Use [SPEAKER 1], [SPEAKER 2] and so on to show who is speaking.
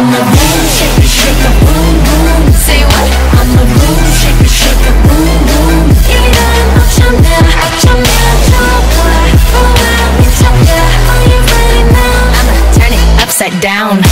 [SPEAKER 1] on the boom, shake it, shake it, boom, boom. Say what? On the boom, shake it, shake it, boom, boom. 이런 어쩌면 좋아, 좋아, 미쳤다. Are you ready now? I'ma turn it upside down.